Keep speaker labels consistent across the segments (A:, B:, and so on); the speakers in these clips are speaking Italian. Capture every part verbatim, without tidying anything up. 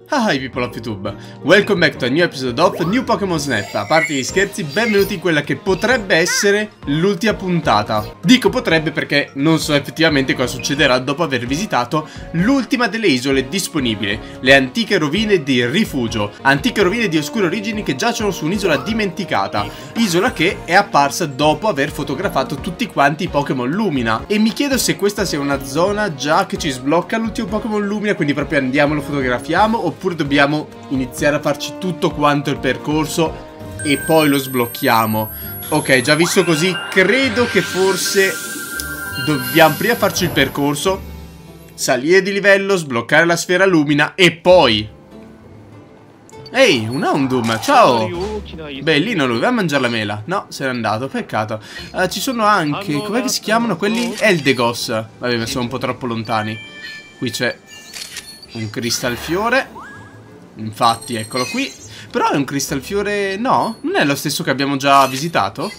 A: Hi people of YouTube, welcome back to a new episode of New Pokémon Snap. A parte gli scherzi, benvenuti in quella che potrebbe essere l'ultima puntata. Dico potrebbe perché non so effettivamente cosa succederà dopo aver visitato l'ultima delle isole disponibili, le antiche rovine di Rifugio. Antiche rovine di oscure origini che giacciono su un'isola dimenticata, isola che è apparsa dopo aver fotografato tutti quanti i Pokémon Lumina. E mi chiedo se questa sia una zona già che ci sblocca l'ultimo Pokémon Lumina, quindi proprio andiamo, lo fotografiamo, oppure Oppure dobbiamo iniziare a farci tutto quanto il percorso e poi lo sblocchiamo. Ok, già visto così, credo che forse dobbiamo prima farci il percorso, salire di livello, sbloccare la sfera Lumina e poi... Ehi, un Houndoom, ciao! Bellino lui, va a mangiare la mela. No, se n'è andato, peccato. uh, Ci sono anche, com'è che si chiamano quelli? Eldegos. Vabbè, ma sono un po' troppo lontani. Qui c'è un cristalfiore. Infatti, eccolo qui. Però è un cristalfiore... No? Non è lo stesso che abbiamo già visitato?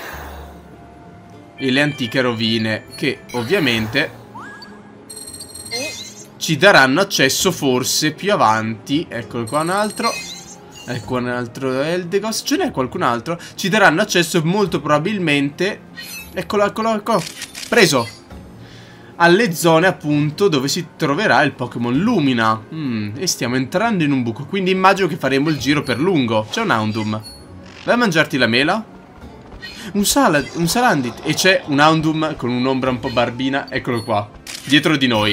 A: E le antiche rovine, che ovviamente ci daranno accesso forse più avanti. Eccolo qua un altro. Ecco un altro Eldegos. Ce n'è qualcun altro? Ci daranno accesso molto probabilmente... Eccolo, eccolo, eccolo. Preso! Alle zone appunto dove si troverà il Pokémon Lumina. mm, E stiamo entrando in un buco, quindi immagino che faremo il giro per lungo. C'è un Houndoom. Vai a mangiarti la mela. Un, salad, un Salandit. E c'è un Houndoom con un'ombra un po' barbina. Eccolo qua, dietro di noi.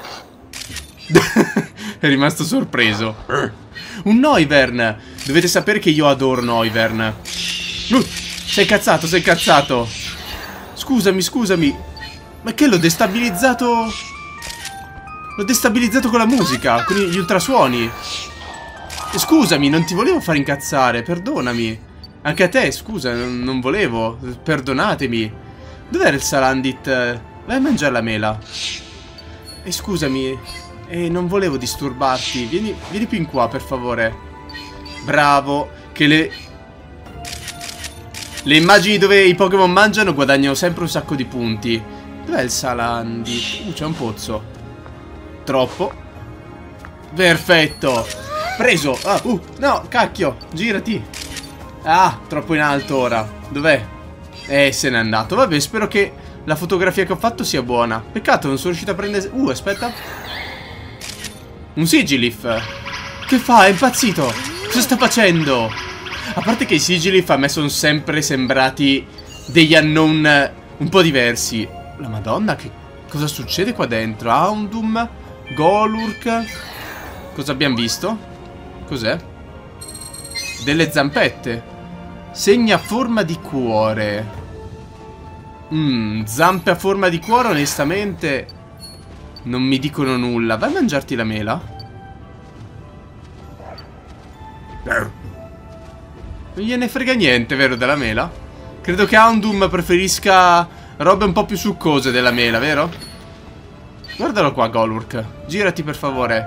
A: È rimasto sorpreso. Un Noivern. Dovete sapere che io adoro Noivern. uh, Sei incazzato, sei incazzato. Scusami, scusami. Ma che l'ho destabilizzato? L'ho destabilizzato con la musica, con gli ultrasuoni. Scusami, non ti volevo far incazzare, perdonami. Anche a te, scusa, non, non volevo. Perdonatemi. Dov'era il Salandit? Vai a mangiare la mela. E scusami, eh, non volevo disturbarti. Vieni, vieni più in qua, per favore. Bravo. Che le... Le immagini dove i Pokémon mangiano guadagnano sempre un sacco di punti. Dov'è il Salandit? Uh, c'è un pozzo. Troppo. Perfetto. Preso. Ah, uh, no, cacchio. Girati. Ah, troppo in alto ora. Dov'è? Eh, se n'è andato. Vabbè, spero che la fotografia che ho fatto sia buona. Peccato, non sono riuscito a prendere... Uh, aspetta. Un Sigilyph. Che fa? È impazzito. Cosa sta facendo? A parte che i Sigilyph a me sono sempre sembrati degli unknown un po' diversi. La madonna, che cosa succede qua dentro? Houndoom, Golurk. Cosa abbiamo visto? Cos'è? Delle zampette. Segni a forma di cuore. Mmm, zampe a forma di cuore onestamente non mi dicono nulla. Vai a mangiarti la mela. Non gliene frega niente, vero, della mela? Credo che Houndoom preferisca robe un po' più succose della mela, vero? Guardalo qua, Golurk. Girati per favore.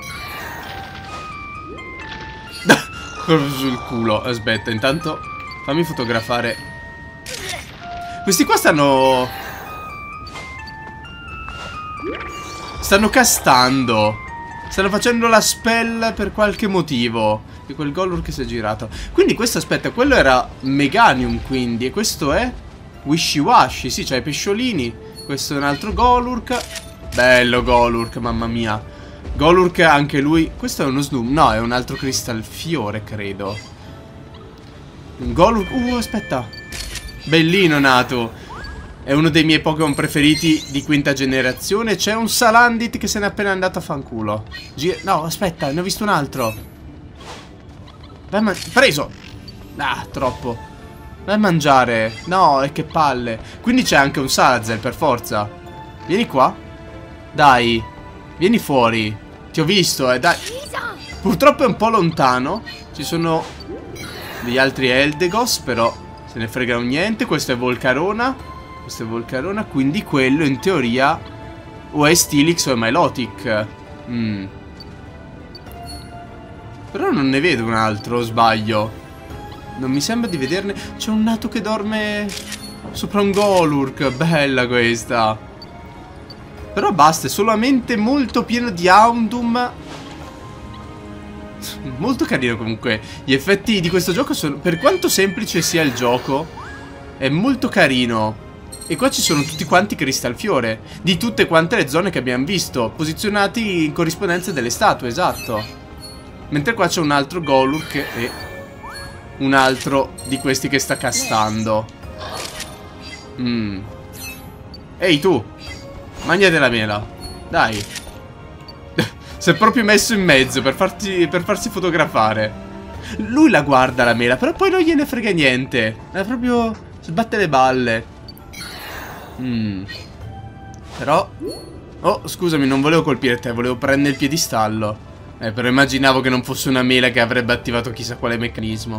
A: Proprio sul culo. Aspetta, intanto fammi fotografare. Questi qua stanno... Stanno castando. Stanno facendo la spell per qualche motivo. E quel Golurk si è girato. Quindi questo, aspetta, quello era Meganium, quindi. E questo è... Wishy-washy, sì, c'ha i pesciolini. Questo è un altro Golurk. Bello Golurk, mamma mia. Golurk anche lui. Questo è uno Snoom. No, è un altro cristalfiore, credo. Un Golurk. Uh, aspetta. Bellino nato. È uno dei miei Pokémon preferiti di quinta generazione. C'è un Salandit che se n'è appena andato a fanculo. Gi No, aspetta, ne ho visto un altro. Vai, ma... Preso. Ah, troppo. Vai a mangiare. No, e che palle. Quindi c'è anche un Salazzle, per forza. Vieni qua. Dai. Vieni fuori. Ti ho visto, eh, dai. Purtroppo è un po' lontano. Ci sono degli altri Eldegos, però se ne fregano niente. Questo è Volcarona. Questo è Volcarona. Quindi quello in teoria o è Steelix o è Milotic. mm. Però non ne vedo un altro, o sbaglio? Non mi sembra di vederne. C'è un nato che dorme sopra un Golurk. Bella questa. Però basta, è solamente molto pieno di Houndoom Molto carino comunque. Gli effetti di questo gioco sono... Per quanto semplice sia il gioco, è molto carino. E qua ci sono tutti quanti cristalfiore di tutte quante le zone che abbiamo visto, posizionati in corrispondenza delle statue, esatto. Mentre qua c'è un altro Golur che è un altro di questi che sta castando. Mm. Ehi tu, mangiate la mela. Dai. Si è proprio messo in mezzo per, farti, per farsi fotografare. Lui la guarda la mela, però poi non gliene frega niente. È proprio... sbatte le balle. Mm. Però... oh, scusami, non volevo colpire te, volevo prendere il piedistallo. Eh, però immaginavo che non fosse una mela che avrebbe attivato chissà quale meccanismo.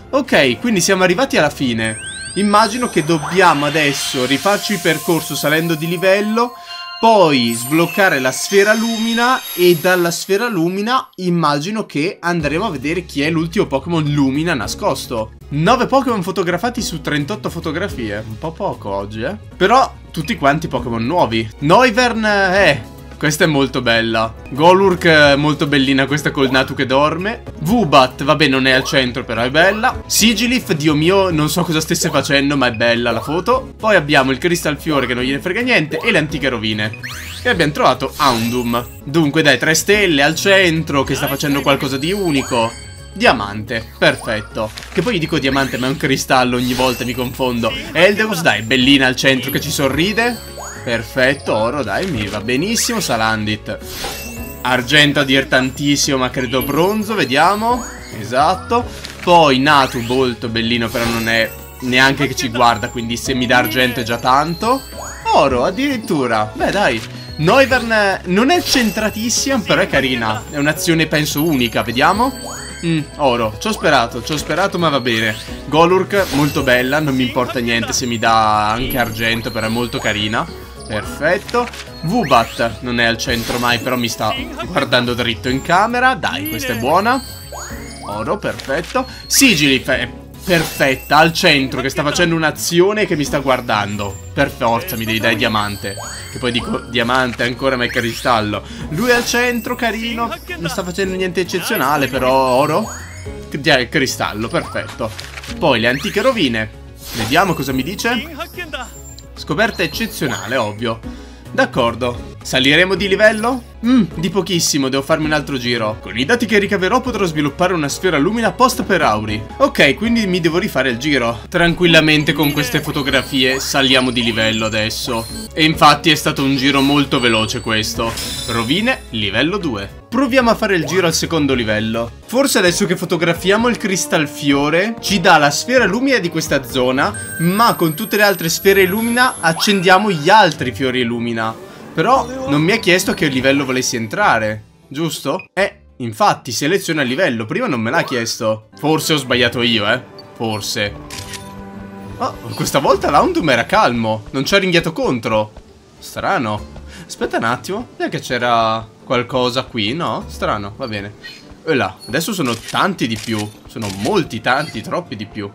A: Ok, quindi siamo arrivati alla fine. Immagino che dobbiamo adesso rifarci il percorso salendo di livello, poi sbloccare la sfera lumina e dalla sfera lumina immagino che andremo a vedere chi è l'ultimo Pokémon lumina nascosto. nove Pokémon fotografati su trentotto fotografie. Un po' poco oggi, eh. Però tutti quanti Pokémon nuovi. Noivern, eh... questa è molto bella. Golurk molto bellina, questa col Natu che dorme. Vubat, vabbè, non è al centro, però è bella. Sigilif, dio mio, non so cosa stesse facendo, ma è bella la foto. Poi abbiamo il Cristalfiore che non gliene frega niente e le antiche rovine. E abbiamo trovato Houndoom. Dunque dai, tre stelle al centro che sta facendo qualcosa di unico. Diamante, perfetto. Che poi gli dico diamante ma è un cristallo, ogni volta mi confondo. Eldeus, dai, bellina al centro che ci sorride. Perfetto, oro, dai, mi va benissimo. Salandit, argento a dir tantissimo, ma credo bronzo, vediamo. Esatto. Poi Natu, molto bellino, però non è neanche che ci guarda, quindi se mi dà argento è già tanto. Oro, addirittura. Beh, dai. Noivern non è centratissima, però è carina. È un'azione, penso, unica, vediamo. Mm, oro, ci ho sperato, ci ho sperato, ma va bene. Golurk, molto bella, non mi importa niente se mi dà anche argento, però è molto carina. Perfetto. Vubat non è al centro mai, però mi sta guardando dritto in camera. Dai, questa è buona. Oro, perfetto. Sigilif è perfetta, al centro, che sta facendo un'azione che mi sta guardando. Per forza mi devi dare diamante. Che poi dico diamante ancora, ma è cristallo. Lui è al centro, carino. Non sta facendo niente eccezionale, però oro. Cristallo, perfetto. Poi le antiche rovine. Vediamo cosa mi dice. Scoperta eccezionale, ovvio. D'accordo. Saliremo di livello? Mmm, di pochissimo, devo farmi un altro giro. Con i dati che ricaverò potrò sviluppare una sfera lumina post per Auri. Ok, quindi mi devo rifare il giro. Tranquillamente con queste fotografie saliamo di livello adesso. E infatti è stato un giro molto veloce questo. Rovine, livello due. Proviamo a fare il giro al secondo livello. Forse adesso che fotografiamo il cristalfiore ci dà la sfera lumina di questa zona, ma con tutte le altre sfere lumina accendiamo gli altri fiori lumina. Però non mi ha chiesto a che livello volessi entrare, giusto? Eh, infatti seleziona il livello, prima non me l'ha chiesto. Forse ho sbagliato io, eh. Forse. Oh, questa volta l'Houndoom era calmo, non ci ha ringhiato contro. Strano. Aspetta un attimo, non è che c'era qualcosa qui, no? Strano, va bene. E là, adesso sono tanti di più. Sono molti, tanti, troppi di più.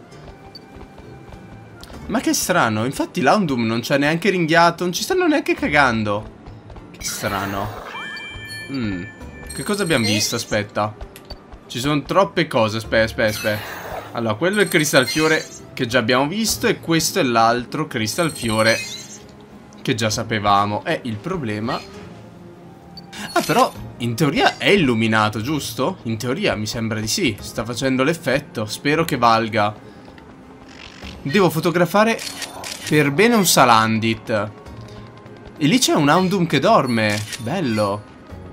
A: Ma che strano, infatti l'Houndoom non ci ha neanche ringhiato, non ci stanno neanche cagando. Che strano. Mm. Che cosa abbiamo visto? Aspetta. Ci sono troppe cose, aspetta, aspetta, aspetta. Allora, quello è il cristalfiore che già abbiamo visto e questo è l'altro cristalfiore che già sapevamo. E il problema... Ah, però in teoria è illuminato, giusto? In teoria mi sembra di sì. Sta facendo l'effetto, spero che valga. Devo fotografare per bene un Salandit. E lì c'è un Houndoom che dorme. Bello.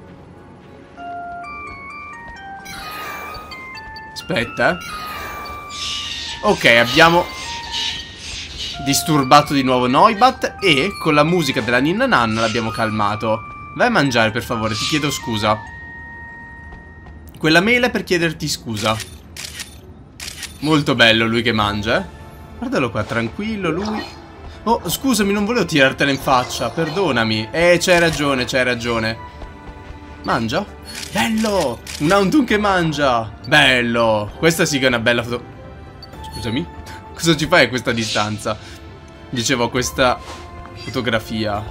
A: Aspetta. Ok, abbiamo disturbato di nuovo Noibat e con la musica della Ninna Nanna l'abbiamo calmato. Vai a mangiare per favore, ti chiedo scusa. Quella mela è per chiederti scusa. Molto bello lui che mangia, eh. Guardalo qua, tranquillo lui. Oh, scusami, non volevo tirartela in faccia, perdonami. Eh, c'hai ragione, c'hai ragione. Mangia? Bello! Un Houndoom che mangia! Bello! Questa sì che è una bella foto. Scusami? Cosa ci fai a questa distanza? Dicevo, questa fotografia.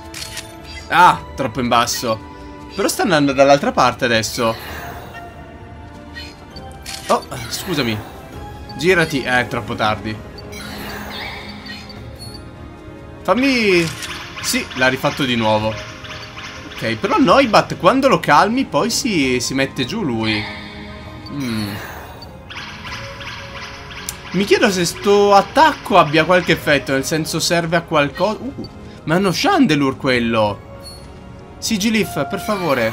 A: Ah, troppo in basso. Però sta andando dall'altra parte adesso. Oh, scusami. Girati. Eh, è troppo tardi. Fammi... Sì, l'ha rifatto di nuovo. Ok, però Noibat quando lo calmi poi si, si mette giù lui. Mm. Mi chiedo se sto attacco abbia qualche effetto, nel senso serve a qualcosa. Uh, ma hanno Chandelure quello. Sigilif, per favore.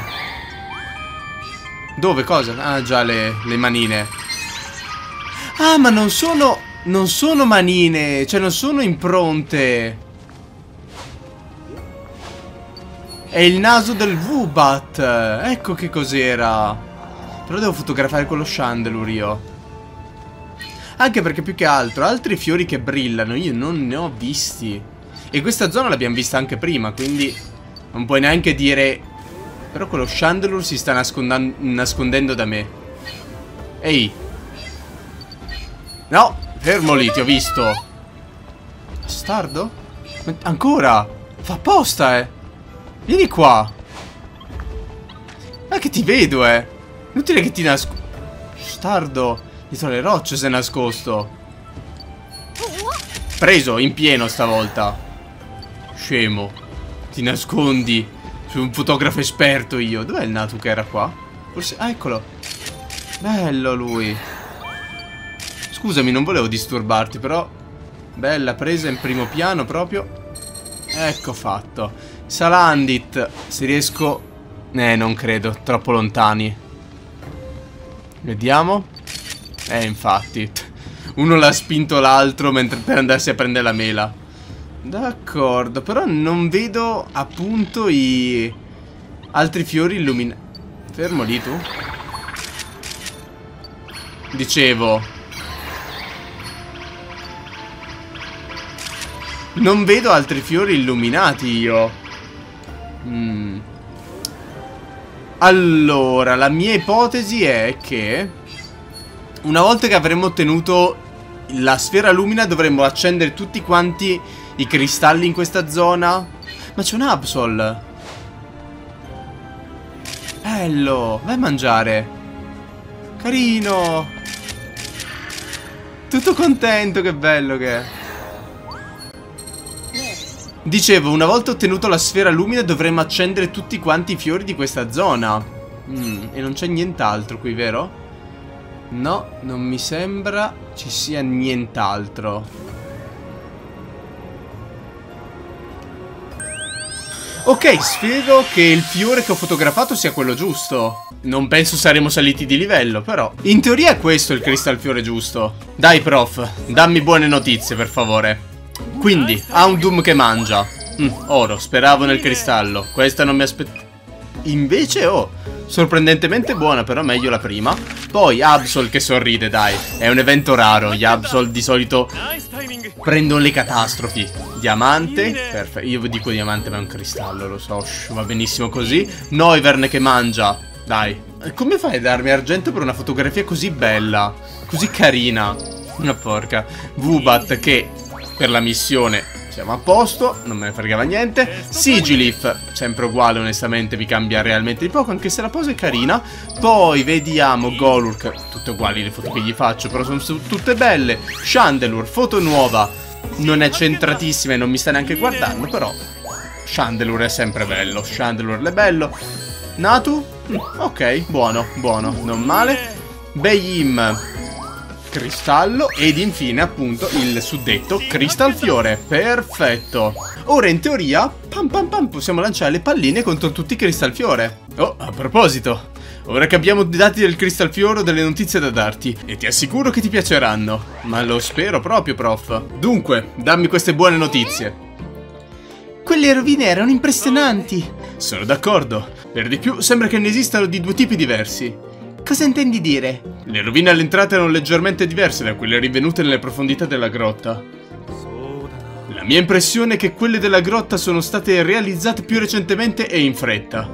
A: Dove? Cosa? Ah, già le, le manine. Ah, ma non sono... Non sono manine, cioè non sono impronte. È il naso del Woobat. Ecco che cos'era. Però devo fotografare quello Chandelure io. Anche perché più che altro altri fiori che brillano io non ne ho visti. E questa zona l'abbiamo vista anche prima, quindi non puoi neanche dire. Però quello Chandelure si sta nascondendo da me. Ehi. No, fermo lì, ti ho visto. Bastardo? Ma ancora? Fa apposta, eh. Vieni qua. Ma che ti vedo, eh. Inutile che ti nascondo. Bastardo. Dietro le rocce si è nascosto. Preso in pieno stavolta. Scemo. Ti nascondi. Sono un fotografo esperto io. Dov'è il Natu che era qua? Forse... Ah, eccolo. Bello lui. Scusami, non volevo disturbarti, però... Bella presa in primo piano proprio. Ecco fatto. Salandit. Se riesco... Eh, non credo. Troppo lontani. Vediamo. Eh, infatti. Uno l'ha spinto l'altro mentre per andarsi a prendere la mela. D'accordo, però non vedo appunto i altri fiori illuminati. Fermo lì tu. Dicevo. Non vedo altri fiori illuminati io. Mm. Allora, la mia ipotesi è che una volta che avremo ottenuto la sfera lumina dovremmo accendere tutti quanti i cristalli in questa zona. Ma c'è un Absol. Bello. Vai a mangiare. Carino. Tutto contento, che bello che è. Dicevo, una volta ottenuto la sfera lumina dovremmo accendere tutti quanti i fiori di questa zona. Mm, e non c'è nient'altro qui, vero? No, non mi sembra ci sia nient'altro. Ok, spero che il fiore che ho fotografato sia quello giusto. Non penso saremo saliti di livello, però in teoria è questo il cristal fiore giusto. Dai prof, dammi buone notizie per favore. Quindi, Houndoom che mangia. mm, Oro, speravo nel cristallo. Questa non mi aspettavo. Invece, oh, sorprendentemente buona, però meglio la prima. Poi Absol che sorride, dai. È un evento raro. Gli Absol di solito prendono le catastrofi. Diamante. Perfetto. Io dico diamante ma è un cristallo, lo so. Shh, va benissimo così. Noivern che mangia. Dai. Come fai a darmi argento per una fotografia così bella? Così carina. Una porca. Woobat che per la missione siamo a posto, non me ne fregava niente. Sigilif, sempre uguale onestamente, mi cambia realmente di poco, anche se la pose è carina. Poi vediamo Golurk, tutte uguali le foto che gli faccio, però sono tutte belle. Chandelure, foto nuova, non è centratissima e non mi sta neanche guardando, però Chandelure è sempre bello, Chandelure è bello. Natu, mm, ok, buono, buono, non male. Beim, cristallo ed infine appunto il suddetto Crystal Fiore. Perfetto. Ora in teoria pam pam pam possiamo lanciare le palline contro tutti i Crystal Fiore. Oh, a proposito, ora che abbiamo i dati del Crystal Fiore ho delle notizie da darti e ti assicuro che ti piaceranno. Ma lo spero proprio, prof. Dunque, dammi queste buone notizie. Quelle rovine erano impressionanti. Sono d'accordo. Per di più sembra che ne esistano di due tipi diversi. Cosa intendi dire? Le rovine all'entrata erano leggermente diverse da quelle rinvenute nelle profondità della grotta. La mia impressione è che quelle della grotta sono state realizzate più recentemente e in fretta.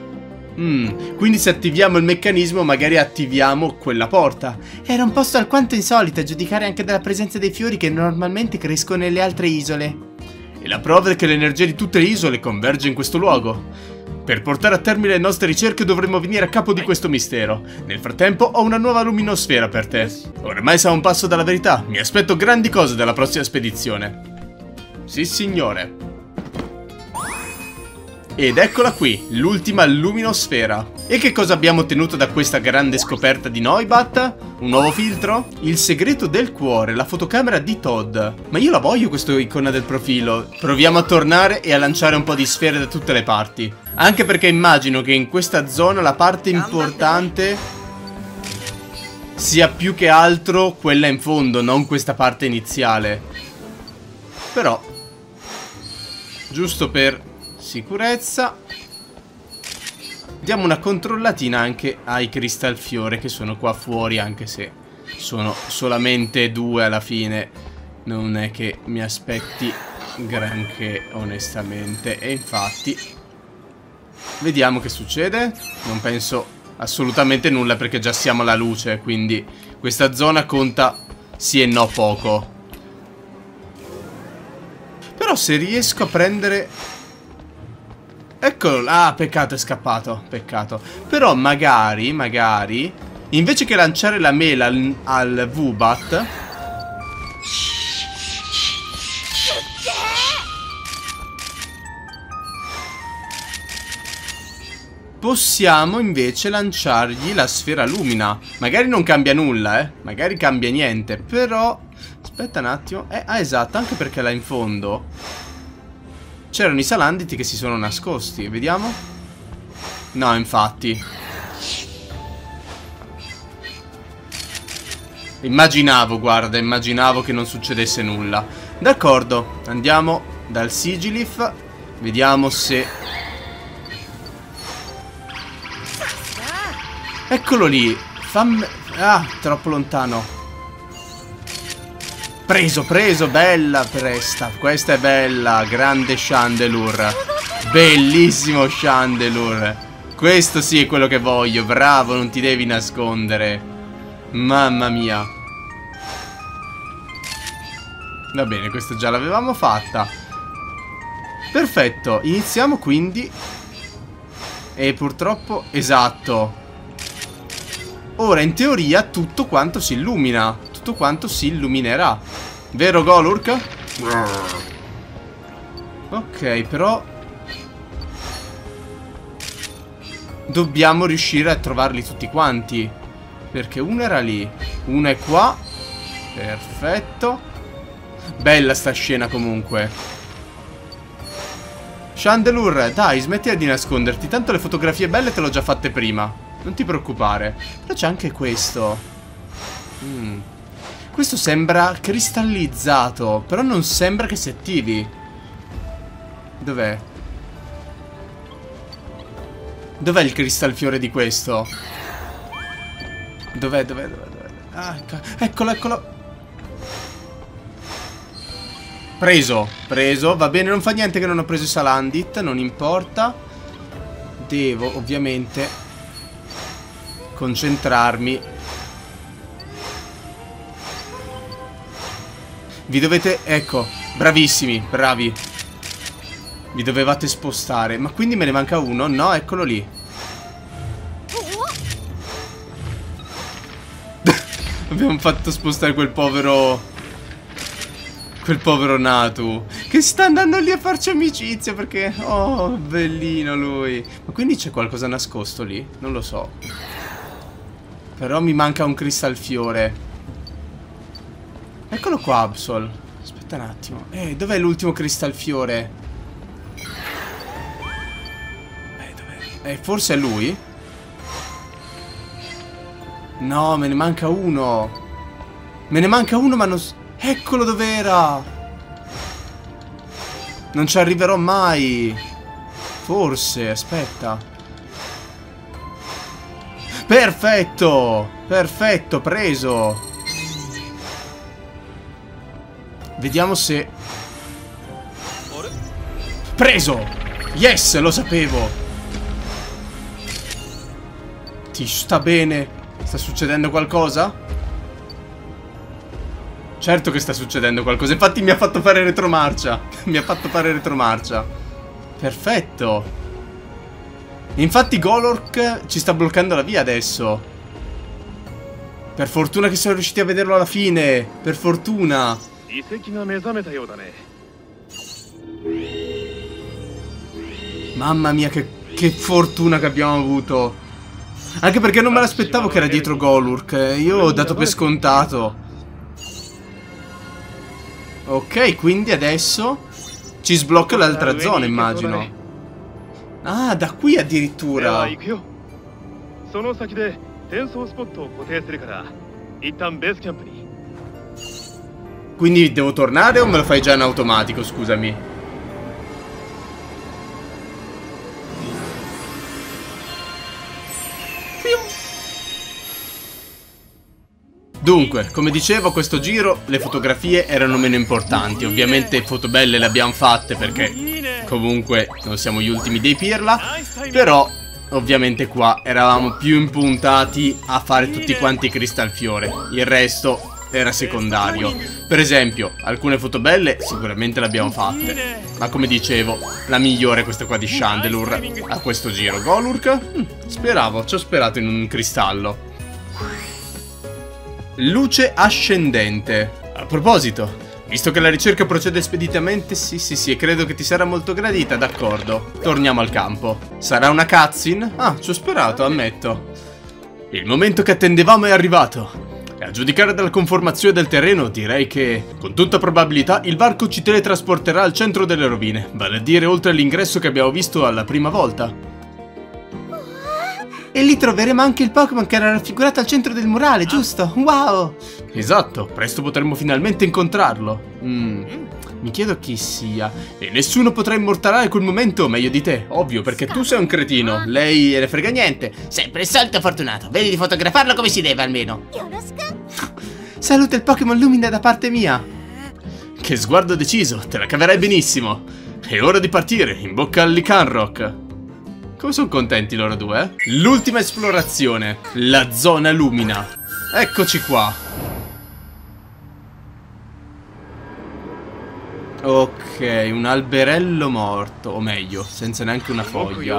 A: Mm, quindi se attiviamo il meccanismo magari attiviamo quella porta. Era un posto alquanto insolito a giudicare anche dalla presenza dei fiori che normalmente crescono nelle altre isole. E la prova è che l'energia di tutte le isole converge in questo luogo. Per portare a termine le nostre ricerche dovremmo venire a capo di questo mistero. Nel frattempo ho una nuova luminosfera per te. Ormai sei a un passo dalla verità. Mi aspetto grandi cose dalla prossima spedizione. Sì, signore. Ed eccola qui, l'ultima luminosfera. E che cosa abbiamo ottenuto da questa grande scoperta di Noibat? Un nuovo filtro? Il segreto del cuore, la fotocamera di Todd. Ma io la voglio questa icona del profilo. Proviamo a tornare e a lanciare un po' di sfere da tutte le parti. Anche perché immagino che in questa zona la parte importante sia più che altro quella in fondo, non questa parte iniziale. Però, giusto per sicurezza, diamo una controllatina anche ai cristalfiore che sono qua fuori, anche se sono solamente due alla fine. Non è che mi aspetti granché, onestamente. E infatti vediamo che succede. Non penso assolutamente nulla perché già siamo alla luce, quindi questa zona conta sì e no poco. Però se riesco a prendere... Eccolo, ah, peccato, è scappato, peccato. Però magari, magari, invece che lanciare la mela al, al Woobat, possiamo invece lanciargli la sfera lumina. Magari non cambia nulla, eh, magari cambia niente, però... Aspetta un attimo, eh, ah, esatto, anche perché là in fondo... c'erano i salanditi che si sono nascosti. Vediamo. No, infatti. Immaginavo, guarda, immaginavo che non succedesse nulla. D'accordo, andiamo dal Sigilif. Vediamo se... Eccolo lì. Fammi... Ah, troppo lontano. Preso, preso, bella presta. Questa è bella, grande Chandelure. Bellissimo Chandelure. Questo sì è quello che voglio, bravo, non ti devi nascondere. Mamma mia. Va bene, questa già l'avevamo fatta. Perfetto, iniziamo quindi. E purtroppo, esatto. Ora in teoria tutto quanto si illumina. Tutto quanto si illuminerà. Vero Golurk? Ok, però dobbiamo riuscire a trovarli tutti quanti. Perché uno era lì, uno è qua. Perfetto. Bella sta scena comunque. Chandelure, dai, smettila di nasconderti. Tanto le fotografie belle te le ho già fatte prima. Non ti preoccupare. Però c'è anche questo. Mm. Questo sembra cristallizzato, però non sembra che si attivi. Dov'è? Dov'è il cristalfiore di questo? Dov'è, dov'è, dov'è, dov'è? Ah, eccolo, eccolo. Preso, preso. Va bene, non fa niente che non ho preso i Salandit, non importa. Devo, ovviamente, concentrarmi. Vi dovete... Ecco, bravissimi, bravi. Vi dovevate spostare. Ma quindi me ne manca uno? No, eccolo lì. Abbiamo fatto spostare quel povero... Quel povero Natu, che sta andando lì a farci amicizia perché... Oh, bellino lui. Ma quindi c'è qualcosa nascosto lì? Non lo so. Però mi manca un cristalfiore. Eccolo qua, Absol. Aspetta un attimo. Eh, dov'è l'ultimo cristalfiore? Eh, dov'è? Eh, forse è lui? No, me ne manca uno. Me ne manca uno, ma non... Eccolo dov'era. Non ci arriverò mai. Forse, aspetta. Perfetto. Perfetto, preso. Vediamo se... Preso! Yes, lo sapevo. Ti sta bene? Sta succedendo qualcosa? Certo che sta succedendo qualcosa. Infatti mi ha fatto fare retromarcia. Mi ha fatto fare retromarcia. Perfetto. Infatti Golurk ci sta bloccando la via adesso. Per fortuna che siamo riusciti a vederlo alla fine. Per fortuna. Mamma mia, che, che fortuna che abbiamo avuto. Anche perché non me l'aspettavo che era dietro Golurk. Io ho dato per scontato. Ok, quindi adesso ci sblocca l'altra zona, immagino. Ah, da qui addirittura. Quindi devo tornare o me lo fai già in automatico, scusami? Dunque, come dicevo, questo giro le fotografie erano meno importanti. Ovviamente foto belle le abbiamo fatte perché comunque non siamo gli ultimi dei pirla. Però ovviamente qua eravamo più impuntati a fare tutti quanti i cristalfiore. Il resto era secondario. Per esempio, alcune foto belle sicuramente le abbiamo fatte, ma come dicevo, la migliore è questa qua di Chandelure a questo giro. Golurk? Hm, speravo, ci ho sperato in un cristallo. Luce ascendente. A proposito, visto che la ricerca procede speditamente, sì sì sì, credo che ti sarà molto gradita, d'accordo. Torniamo al campo. Sarà una cutscene? Ah, ci ho sperato, ammetto. Il momento che attendevamo è arrivato. E a giudicare dalla conformazione del terreno, direi che, con tutta probabilità, il varco ci teletrasporterà al centro delle rovine, vale a dire oltre all'ingresso che abbiamo visto alla prima volta. E lì troveremo anche il Pokémon che era raffigurato al centro del murale, giusto? Wow! Esatto, presto potremo finalmente incontrarlo. Mm, mi chiedo chi sia. E nessuno potrà immortalare quel momento meglio di te, ovvio, perché tu sei un cretino. Lei ne frega niente.
B: Sempre il solito fortunato. Vedi di fotografarlo come si deve almeno.
A: Saluta il Pokémon Lumina da parte mia. Che sguardo deciso, te la caverai benissimo. È ora di partire, in bocca al Lycanroc. Come sono contenti loro due, eh? L'ultima esplorazione, la zona Lumina. Eccoci qua. Ok, un alberello morto, o meglio, senza neanche una foglia.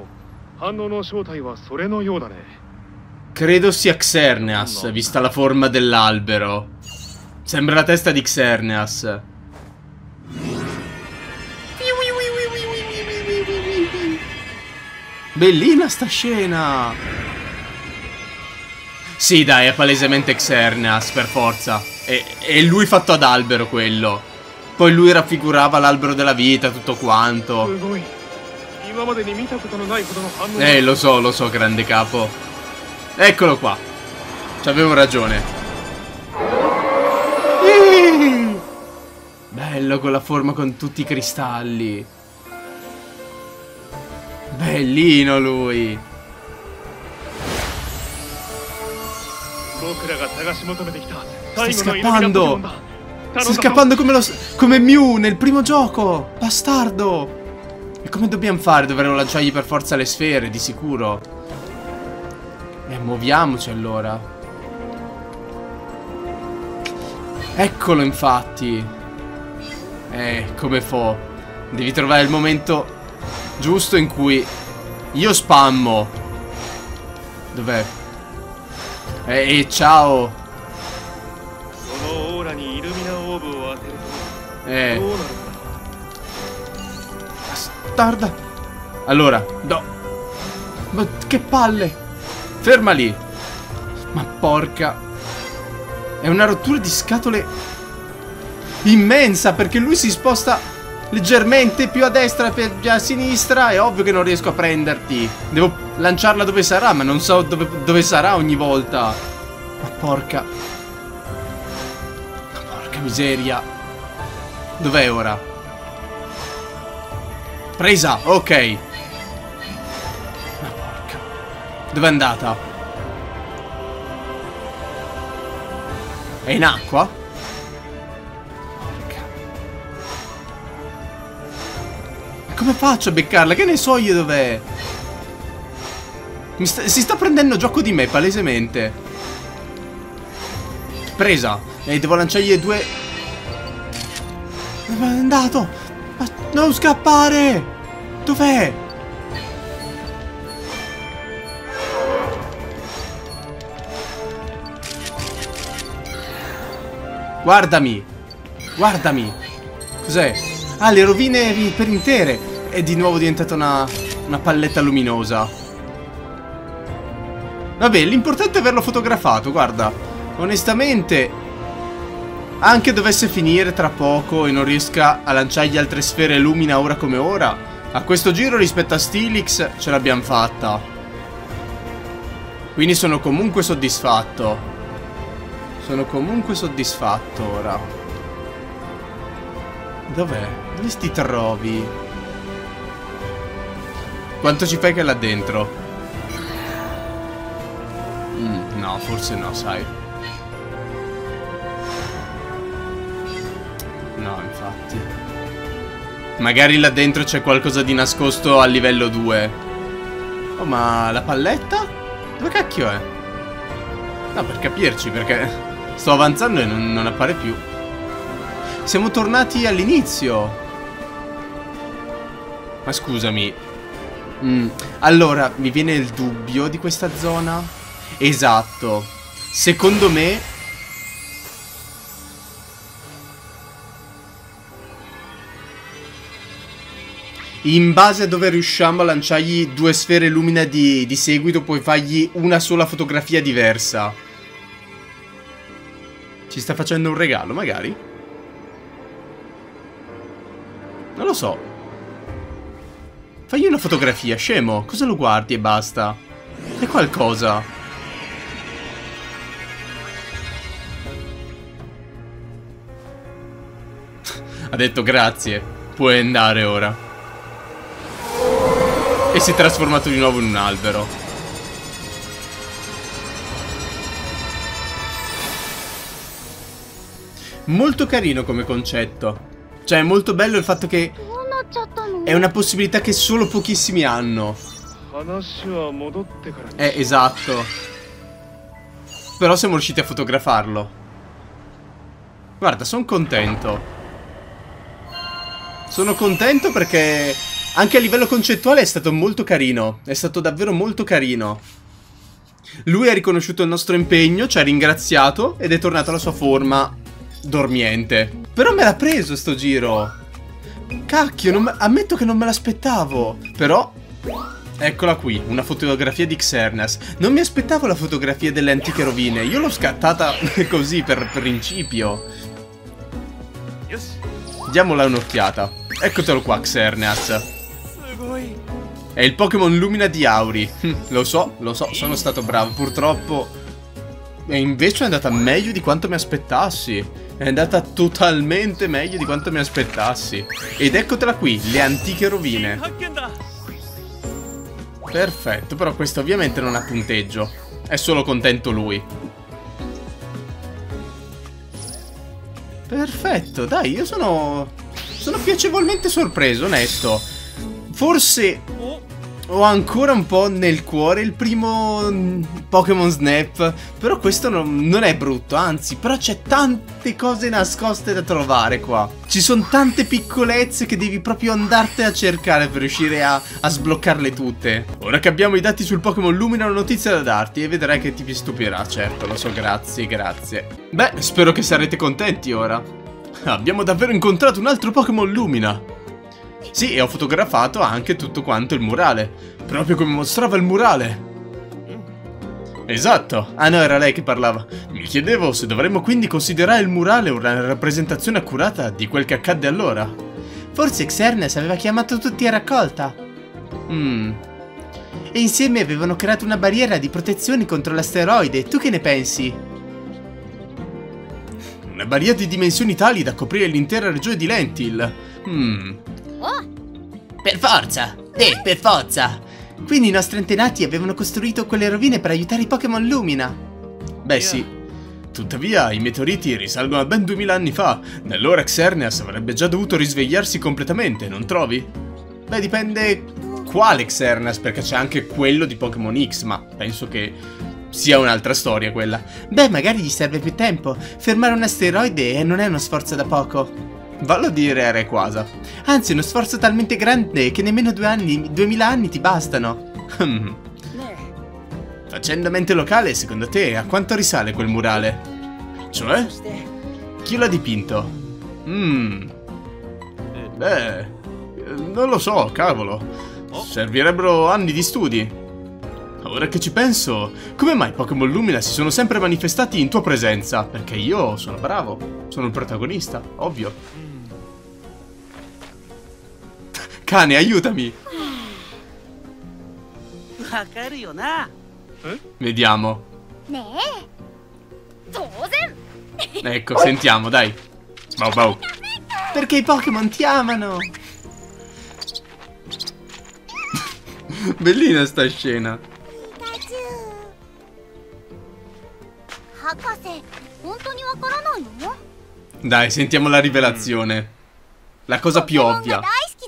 A: Credo sia Xerneas, vista la forma dell'albero. Sembra la testa di Xerneas. Bellina sta scena. Sì dai, è palesemente Xerneas, per forza. E, e lui fatto ad albero quello. Poi lui raffigurava l'albero della vita, tutto quanto. Eh, lo so, lo so, grande capo. Eccolo qua. C'avevo ragione. Bello con la forma con tutti i cristalli. Bellino lui. Stai scappando. Stai scappando come, lo, come Mew nel primo gioco. Bastardo. E come dobbiamo fare? Dovremmo lanciargli per forza le sfere, di sicuro. E muoviamoci allora. Eccolo infatti. Eh, come fo. Devi trovare il momento giusto in cui io spammo. Dov'è? Ehi, ciao. Eh. Bastarda. Allora, no. Ma che palle. Ferma lì. Ma porca. È una rottura di scatole immensa, perché lui si sposta leggermente più a destra e più a sinistra. È ovvio che non riesco a prenderti. Devo lanciarla dove sarà, ma non so dove, dove sarà ogni volta. Ma porca. Ma porca miseria. Dov'è ora? Presa, ok. Ma porca. Dov'è andata? È in acqua? Come faccio a beccarla? Che ne so io dov'è? Sta, si sta prendendo gioco di me, palesemente. Presa. E devo lanciargli due. Dove è andato? Ma non scappare! Dov'è? Guardami. Guardami. Cos'è? Ah, le rovine per intere. È di nuovo diventata una, una palletta luminosa. Vabbè, l'importante è averlo fotografato, guarda. Onestamente, anche dovesse finire tra poco e non riesca a lanciargli altre sfere lumina ora come ora, a questo giro rispetto a Steelix ce l'abbiamo fatta. Quindi sono comunque soddisfatto. Sono comunque soddisfatto ora. Dov'è? Dove ti trovi? Quanto ci fai che è là dentro? Mm, no, forse no, sai. No, infatti. Magari là dentro c'è qualcosa di nascosto a livello due. Oh, ma la palletta? Dove cacchio è? No, per capirci, perché sto avanzando e non, non appare più. Siamo tornati all'inizio. Ma scusami. Mm, allora, mi viene il dubbio di questa zona. Esatto. Secondo me in base a dove riusciamo a lanciargli due sfere lumina di, di seguito, puoi fargli una sola fotografia diversa. Ci sta facendo un regalo, magari? Non lo so. Fagli una fotografia, scemo. Cosa lo guardi e basta? È qualcosa. Ha detto grazie. Puoi andare ora. E si è trasformato di nuovo in un albero. Molto carino come concetto. Cioè è molto bello il fatto che è una possibilità che solo pochissimi hanno. Eh, esatto. Però siamo riusciti a fotografarlo. Guarda, sono contento. Sono contento perché anche a livello concettuale è stato molto carino. È stato davvero molto carino. Lui ha riconosciuto il nostro impegno, ci ha ringraziato ed è tornato alla sua forma dormiente. Però me l'ha preso sto giro. Cacchio, non me... ammetto che non me l'aspettavo. Però eccola qui, una fotografia di Xerneas. Non mi aspettavo la fotografia delle antiche rovine. Io l'ho scattata così per principio. Diamola un'occhiata. Eccotelo qua, Xerneas. È il Pokémon Lumina di Auri. Lo so, lo so, sono stato bravo. Purtroppo. E invece è andata meglio di quanto mi aspettassi. È andata totalmente meglio di quanto mi aspettassi. Ed eccotela qui, le antiche rovine. Perfetto, però questo ovviamente non ha punteggio. È solo contento lui. Perfetto, dai, io sono... Sono piacevolmente sorpreso, onesto. Forse ho ancora un po' nel cuore il primo Pokémon Snap. Però questo non, non è brutto, anzi, però c'è tante cose nascoste da trovare qua. Ci sono tante piccolezze che devi proprio andartene a cercare per riuscire a, a sbloccarle tutte. Ora che abbiamo i dati sul Pokémon Lumina, ho una notizia da darti e vedrai che ti stupirà, certo, lo so, grazie, grazie. Beh, spero che sarete contenti ora. Abbiamo davvero incontrato un altro Pokémon Lumina. Sì, e ho fotografato anche tutto quanto il murale, proprio come mostrava il murale. Esatto. Ah no, era lei che parlava. Mi chiedevo se dovremmo quindi considerare il murale una rappresentazione accurata di quel che accadde allora.
B: Forse Xerneas aveva chiamato tutti a raccolta.
A: Mm.
B: E insieme avevano creato una barriera di protezione contro l'asteroide. Tu che ne pensi?
A: Una barriera di dimensioni tali da coprire l'intera regione di Lentil. Hmm.
B: Per forza! Eh, per forza! Quindi i nostri antenati avevano costruito quelle rovine per aiutare i Pokémon Lumina.
A: Beh sì. Tuttavia i meteoriti risalgono a ben duemila anni fa. Da allora Xerneas avrebbe già dovuto risvegliarsi completamente, non trovi? Beh, dipende quale Xerneas, perché c'è anche quello di Pokémon X, ma penso che sia un'altra storia quella.
B: Beh, magari gli serve più tempo. Fermare un asteroide non è uno sforzo da poco.
A: Vallo a dire a Rayquaza.
B: Anzi, uno sforzo talmente grande che nemmeno due anni, duemila anni ti bastano.
A: Facendo mente locale, secondo te, a quanto risale quel murale? Cioè? Chi l'ha dipinto? Mmm. Beh, non lo so, cavolo. Servirebbero anni di studi. Ora che ci penso, come mai Pokémon Lumina si sono sempre manifestati in tua presenza? Perché io sono bravo, sono il protagonista, ovvio. Cane, aiutami! Vediamo. Ecco, sentiamo, dai. Bau bau.
B: Perché i Pokémon ti amano!
A: Bellina sta scena. Dai, sentiamo la rivelazione. La cosa più ovvia.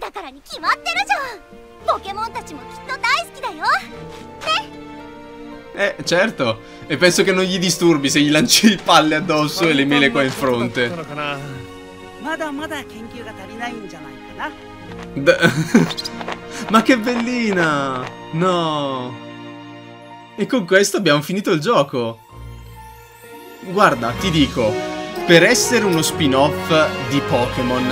A: Eh, certo. E penso che non gli disturbi se gli lanci palle addosso e le mele qua in fronte. Ma che bellina! No! E con questo abbiamo finito il gioco. Guarda, ti dico, per essere uno spin-off di Pokémon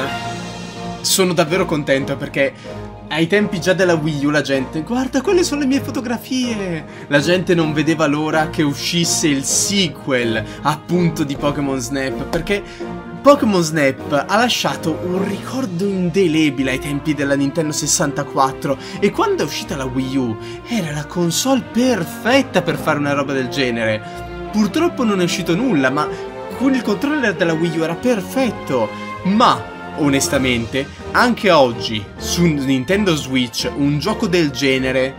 A: sono davvero contento perché ai tempi già della Wii U la gente... Guarda, quelle sono le mie fotografie! La gente non vedeva l'ora che uscisse il sequel, appunto, di Pokémon Snap, perché Pokémon Snap ha lasciato un ricordo indelebile ai tempi della Nintendo sessantaquattro e quando è uscita la Wii U era la console perfetta per fare una roba del genere. Purtroppo non è uscito nulla, ma con il controller della Wii U era perfetto. Ma, onestamente, anche oggi, su Nintendo Switch, un gioco del genere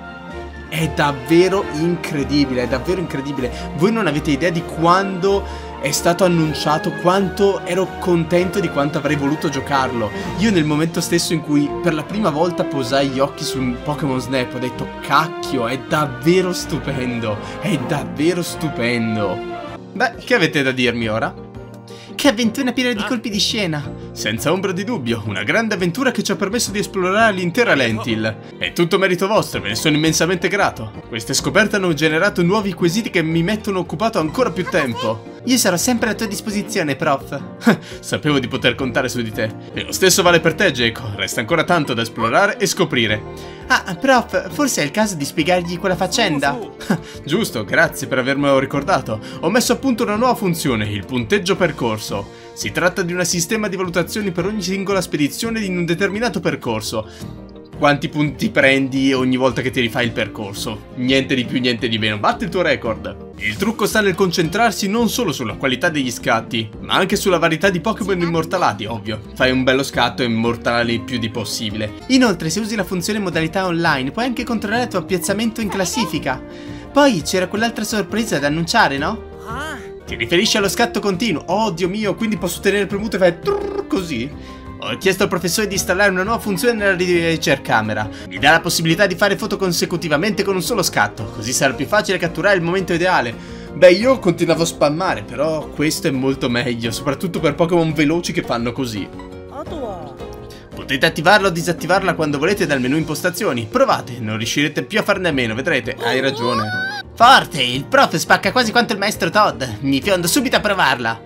A: è davvero incredibile, è davvero incredibile. Voi non avete idea di quando è stato annunciato, quanto ero contento di quanto avrei voluto giocarlo. Io nel momento stesso in cui per la prima volta posai gli occhi su Pokémon Snap ho detto cacchio, è davvero stupendo, è davvero stupendo. Beh, che avete da dirmi ora?
B: Che avventura piena di colpi di scena!
A: Senza ombra di dubbio, una grande avventura che ci ha permesso di esplorare l'intera Lentil. È tutto merito vostro, ve ne sono immensamente grato. Queste scoperte hanno generato nuovi quesiti che mi mettono occupato ancora più tempo.
B: Io sarò sempre a tua disposizione, prof.
A: Sapevo di poter contare su di te. E lo stesso vale per te, Jaco. Resta ancora tanto da esplorare e scoprire.
B: Ah, prof, forse è il caso di spiegargli quella faccenda.
A: Giusto, grazie per avermelo ricordato. Ho messo a punto una nuova funzione, il punteggio percorso. Si tratta di un sistema di valutazioni per ogni singola spedizione in un determinato percorso. Quanti punti prendi ogni volta che ti rifai il percorso? Niente di più, niente di meno. Batti il tuo record. Il trucco sta nel concentrarsi non solo sulla qualità degli scatti, ma anche sulla varietà di Pokémon immortalati, ovvio. Fai un bello scatto e immortali il più di possibile.
B: Inoltre, se usi la funzione modalità online, puoi anche controllare il tuo piazzamento in classifica. Poi c'era quell'altra sorpresa da annunciare, no?
A: Ti riferisci allo scatto continuo? Oh, Dio mio, quindi posso tenere premuto e fare trrr così? Ho chiesto al professore di installare una nuova funzione nella ricercamera. Mi dà la possibilità di fare foto consecutivamente con un solo scatto, così sarà più facile catturare il momento ideale. Beh, io continuavo a spammare, però questo è molto meglio, soprattutto per Pokémon veloci che fanno così. Potete attivarla o disattivarla quando volete dal menu impostazioni. Provate, non riuscirete più a farne a meno, vedrete, hai ragione.
B: Forte, il prof spacca quasi quanto il maestro Todd. Mi fiondo subito a provarla.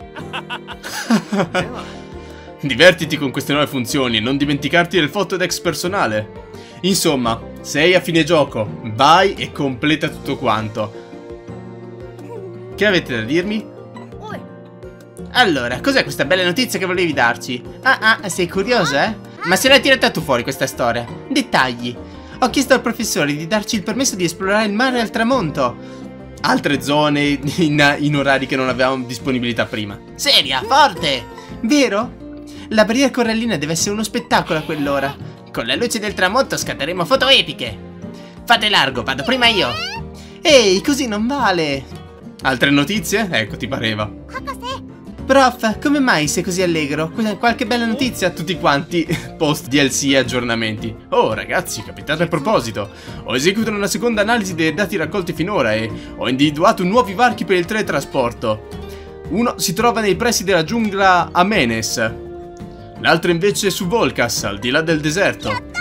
A: Divertiti con queste nuove funzioni e non dimenticarti del Photodex personale. Insomma, sei a fine gioco, vai e completa tutto quanto. Che avete da dirmi?
B: Allora, cos'è questa bella notizia che volevi darci? Ah ah, sei curioso, eh? Ma se l'hai tirata tu fuori questa storia? Dettagli. Ho chiesto al professore di darci il permesso di esplorare il mare al tramonto.
A: Altre zone in, in orari che non avevamo disponibilità prima.
B: Seria, forte! Vero? La barriera corallina deve essere uno spettacolo a quell'ora. Con la luce del tramonto scatteremo foto epiche. Fate largo, vado prima io. Ehi, così non vale.
A: Altre notizie? Ecco, ti pareva.
B: Prof, come mai sei così allegro? Qualche bella notizia?
A: Tutti quanti post D L C e aggiornamenti. Oh ragazzi, capitate a proposito. Ho eseguito una seconda analisi dei dati raccolti finora e ho individuato nuovi varchi per il teletrasporto. Uno si trova nei pressi della giungla a Menes, l'altro invece su Volcas, al di là del deserto.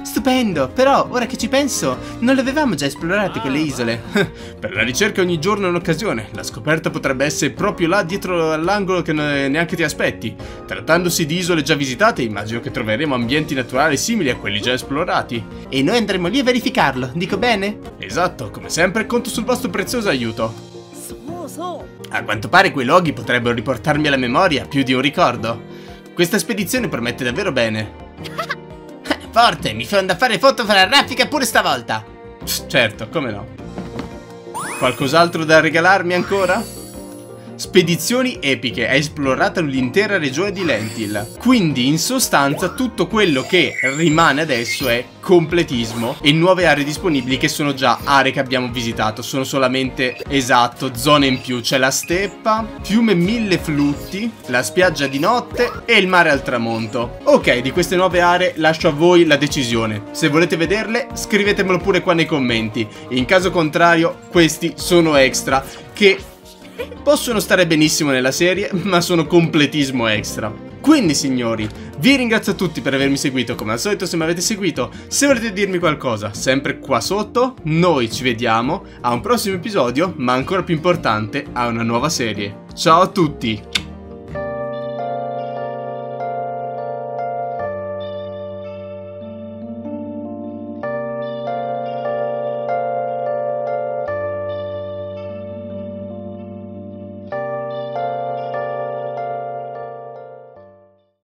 B: Stupendo, però ora che ci penso, non le avevamo già esplorate quelle isole.
A: Per la ricerca ogni giorno è un'occasione. La scoperta potrebbe essere proprio là dietro all'angolo che neanche ti aspetti. Trattandosi di isole già visitate, immagino che troveremo ambienti naturali simili a quelli già esplorati.
B: E noi andremo lì a verificarlo, dico bene?
A: Esatto, come sempre conto sul vostro prezioso aiuto.
B: A quanto pare quei luoghi potrebbero riportarmi alla memoria più di un ricordo. Questa spedizione promette davvero bene. Forte, mi fai da fare foto fra raffica pure stavolta.
A: Certo, come no. Qualcos'altro da regalarmi ancora? Spedizioni epiche, hai esplorato l'intera regione di Lentil. Quindi in sostanza tutto quello che rimane adesso è completismo e nuove aree disponibili che sono già aree che abbiamo visitato. Sono solamente, esatto, zone in più. C'è la steppa, fiume mille flutti, la spiaggia di notte e il mare al tramonto. Ok, di queste nuove aree lascio a voi la decisione. Se volete vederle scrivetemelo pure qua nei commenti. In caso contrario questi sono extra che possono stare benissimo nella serie, ma sono completismo extra. Quindi signori, vi ringrazio a tutti per avermi seguito. Come al solito, se mi avete seguito, se volete dirmi qualcosa, sempre qua sotto. Noi ci vediamo a un prossimo episodio, ma ancora più importante, a una nuova serie. Ciao a tutti!